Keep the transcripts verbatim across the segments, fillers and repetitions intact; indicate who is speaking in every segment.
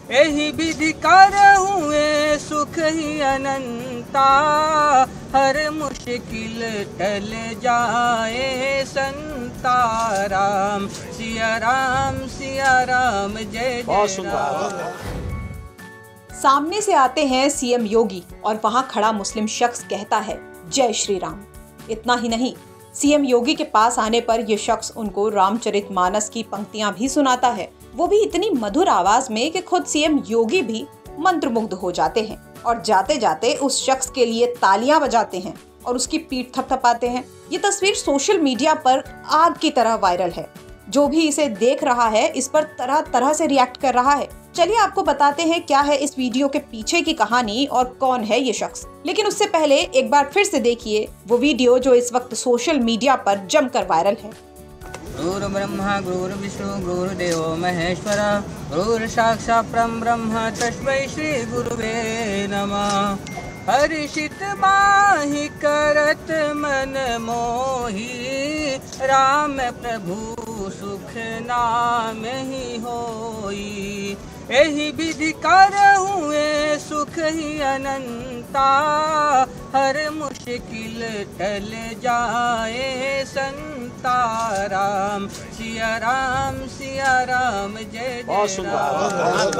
Speaker 1: यही विधि कर हुए सुख ही अनंता, हर मुश्किल टल जाए संता। राम सिया राम सिया राम जय जय राम।
Speaker 2: सामने से आते हैं सीएम योगी और वहां खड़ा मुस्लिम शख्स कहता है जय श्री राम। इतना ही नहीं, सीएम योगी के पास आने पर यह शख्स उनको रामचरितमानस की पंक्तियां भी सुनाता है, वो भी इतनी मधुर आवाज में कि खुद सीएम योगी भी मंत्रमुग्ध हो जाते हैं और जाते जाते उस शख्स के लिए तालियां बजाते हैं और उसकी पीठ थपथपाते हैं। ये तस्वीर सोशल मीडिया पर आग की तरह वायरल है। जो भी इसे देख रहा है इस पर तरह तरह से रिएक्ट कर रहा है। चलिए आपको बताते हैं क्या है इस वीडियो के पीछे की कहानी और कौन है ये शख्स। लेकिन उससे पहले एक बार फिर से देखिए वो वीडियो जो इस वक्त सोशल मीडिया पर जमकर वायरल है।
Speaker 1: गुरु ब्रह्मा गुरु विष्णु गुरुदेवो महेश्वर, गुरु साक्षात् परम ब्रह्म तस्मै श्री गुरुवे नमः। हर्षित माहि करत मन मोहि, राम प्रभु सुख नाम ही होई। यही विधि कर हुए सुख ही अनंता, हर मुश्किल टल जाए संता। राम सिया राम सिया राम जय जय राम।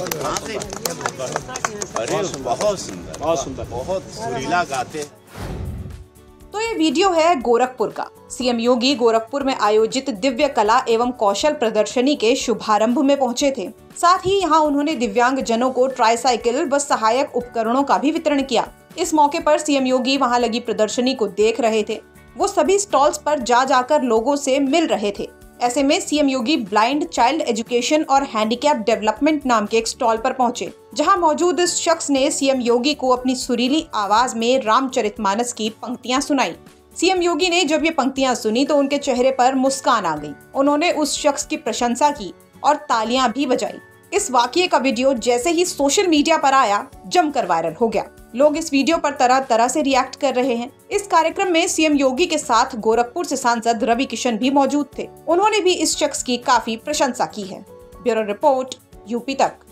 Speaker 3: अरे बहुत सुंदर, बहुत सुंदर, बहुत सुरीला गाते।
Speaker 2: तो ये वीडियो है गोरखपुर का। सीएम योगी गोरखपुर में आयोजित दिव्य कला एवं कौशल प्रदर्शनी के शुभारंभ में पहुंचे थे। साथ ही यहां उन्होंने दिव्यांग जनों को ट्राईसाइकिल व सहायक उपकरणों का भी वितरण किया। इस मौके पर सीएम योगी वहां लगी प्रदर्शनी को देख रहे थे। वो सभी स्टॉल्स पर जा जाकर लोगों से मिल रहे थे। ऐसे में CM Yogi blind child education और हैंडीकैप डेवलपमेंट नाम के एक स्टॉल पर पहुंचे, जहां मौजूद इस शख्स ने सीएम योगी को अपनी सुरीली आवाज में रामचरितमानस की पंक्तियां सुनाई। सीएम योगी ने जब ये पंक्तियां सुनी तो उनके चेहरे पर मुस्कान आ गई। उन्होंने उस शख्स की प्रशंसा की और तालियां भी बजाई। इस वाकये का वीडियो जैसे ही सोशल मीडिया पर आया जमकर वायरल हो गया। लोग इस वीडियो पर तरह तरह से रिएक्ट कर रहे हैं। इस कार्यक्रम में सीएम योगी के साथ गोरखपुर से सांसद रवि किशन भी मौजूद थे। उन्होंने भी इस शख्स की काफी प्रशंसा की है। ब्यूरो रिपोर्ट, यूपी तक।